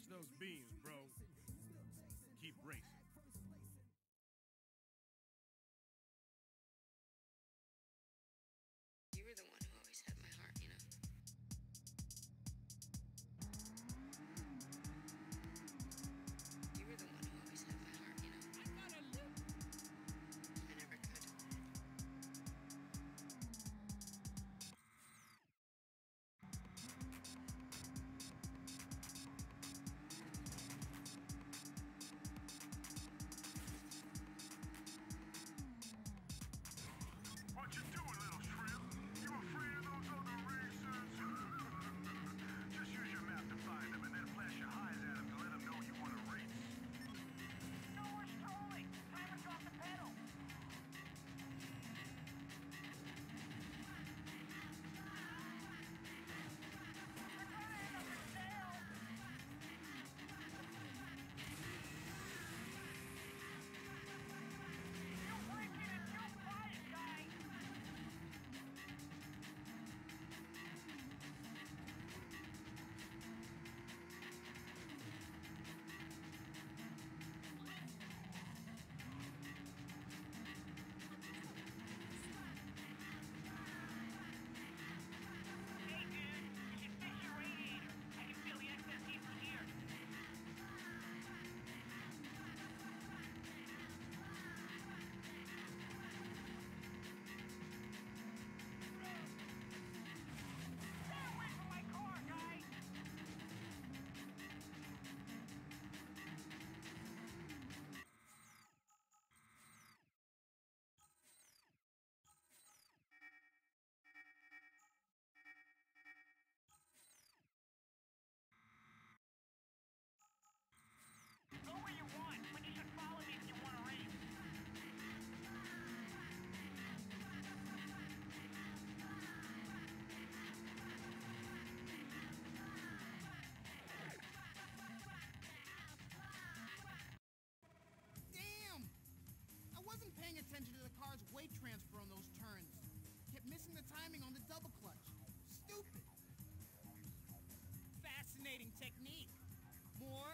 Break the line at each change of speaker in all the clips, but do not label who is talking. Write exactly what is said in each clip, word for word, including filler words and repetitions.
those beans, bro. Keep racing.
You were the one who always had my heart, you know? You were the one who always had my heart, you know? I gotta live. I never could.
What you doing, little shrimp? You afraid of those other racers? Just use your map to find them and then flash your eyes at them to let them know you want to race.
No more strolling! Time to drop the pedal! We're gonna end up in jail! You breaking and you quiet, guy! Hey, dude, you should fix your radiator. I can feel the excess heat from here. Stay away from my car, guy! Go where you want, but you should follow me if you want to race.
Damn! I wasn't paying attention to the car's weight transfer on those turns. Kept missing the timing on the double clutch. Stupid. Fascinating technique. More?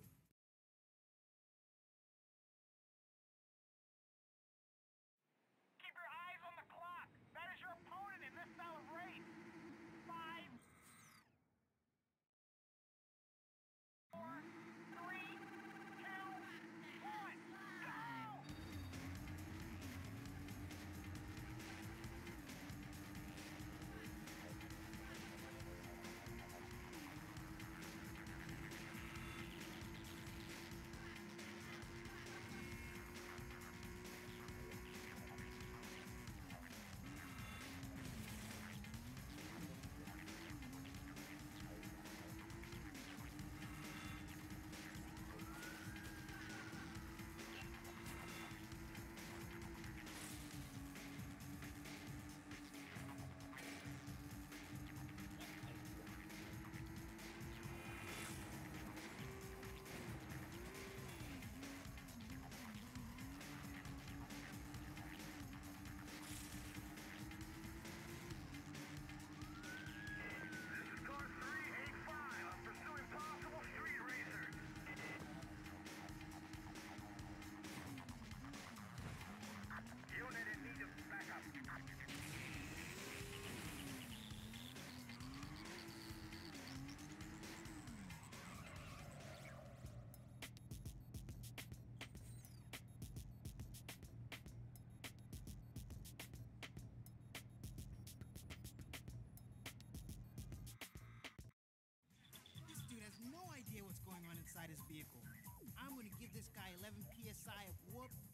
Keep your eyes on the clock. That is your opponent in this style of race. Five, four, three, two, one, go!
This is car three eight five. I'm pursuing possible street racers. Unit in need of backup.
This dude has no idea what's going on inside his vehicle. I'm gonna give this guy eleven P S I of whoop